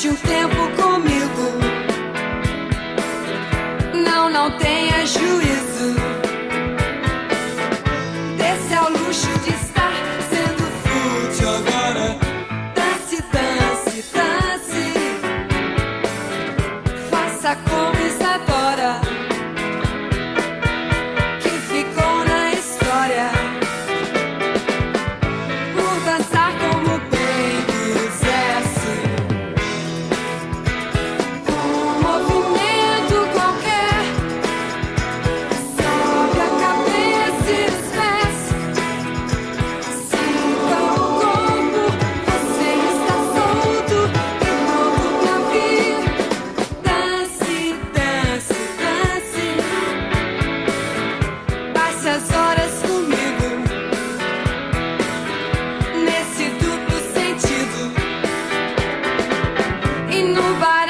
gaste um tempo comigo. Não tenha juízo. Desse ao luxo de estar sendo fútil agora. Dance, dance, dance. Faça como Isadora, que ficou na história por dançar como bem quisesse. Um movimento qualquer, sobe a cabeça e desce. Sinta o corpo, você está solto e pronto pra vir. Dance, dance, dance. Passe as horas comigo nesse duplo sentido. E no baile